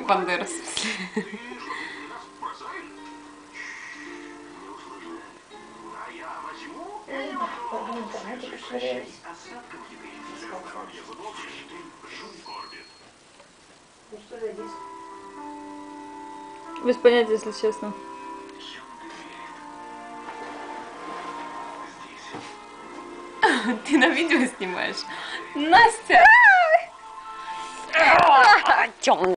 Бандерас. Без понятия, если честно. Ты на видео снимаешь? Настя!